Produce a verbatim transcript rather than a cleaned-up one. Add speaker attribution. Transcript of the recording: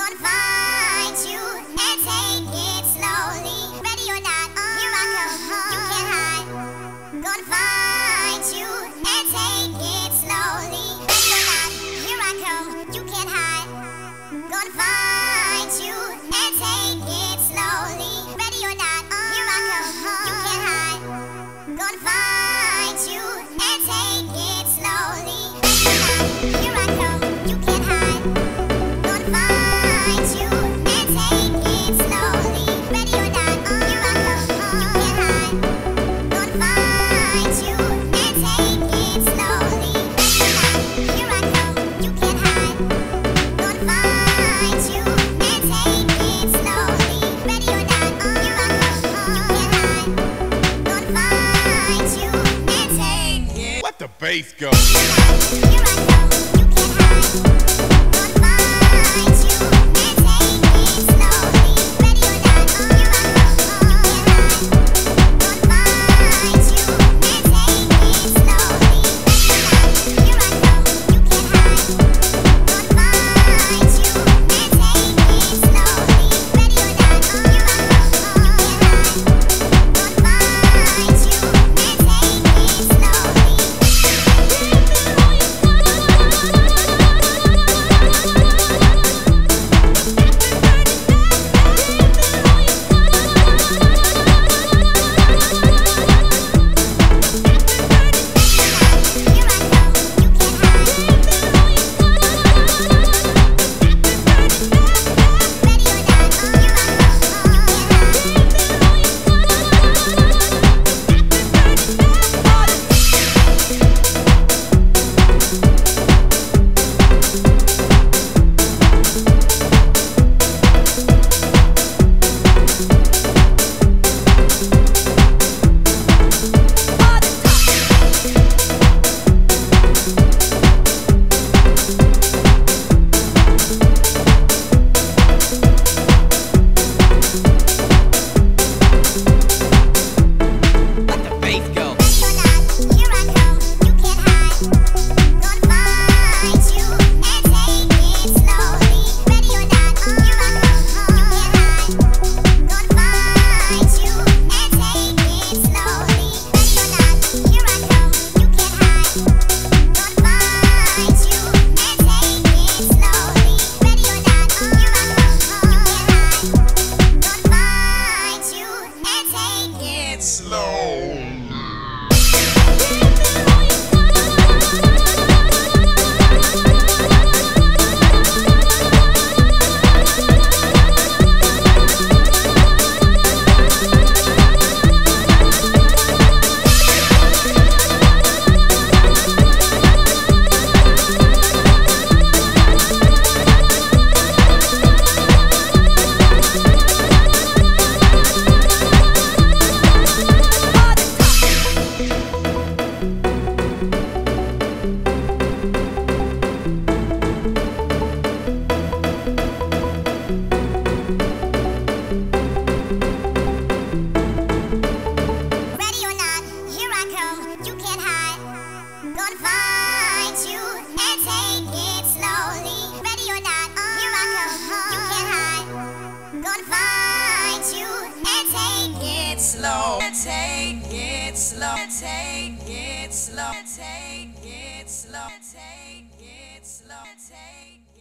Speaker 1: Gonna find you and take it slowly. Ready or not, here I come. You can't hide. Gonna find you and take it slowly. Ready or not, here I come. You can't hide. Gonna find you and take it slowly. Ready or not, here I come. You can't hide. Gonna find you and take it slowly. Ready or not, here I come. You can't hide. Gonna find you and take it slowly. Ready or not, here I come. You can't hide. Gonna find you and take it slowly. Ready or not, here I come. You can't hide. Gonna find you and take it slowly. Ready or not, here I come. You can't hide. Gonna find you and take it.
Speaker 2: Let the bass go.
Speaker 1: Here I come. You can't hide. Gonna find you and take it slowly. Ready or not, here I come. You can't hide. Gonna find you and take it slowly. Ready or not, here I come. You can't hide. Gonna find you and take it slowly. Ready or not, here I come. You can't hide. Gonna find you and take it slowly. Ready or not, here I come. You can't hide. Gonna find you and take it slowly. Ready or not, here I come. You can't hide. Gonna find you and take it slow. Take it slow. Take it slow. Take it slow. Take it slow. Take